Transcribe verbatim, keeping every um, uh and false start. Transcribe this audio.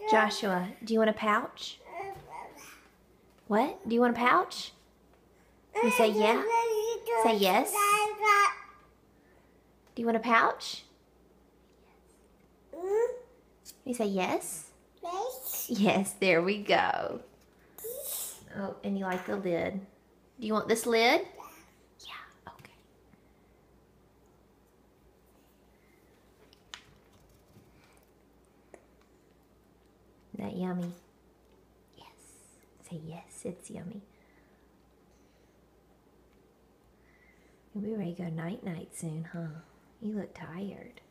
Joshua, do you want a pouch? What? Do you want a pouch? You say yeah? Say yes? Do you want a pouch? You say yes? Yes. Yes, there we go. Oh, and you like the lid. Do you want this lid? Yeah, okay. Isn't that yummy? Yes. Say yes, it's yummy. You'll be ready to go night-night soon, huh? You look tired.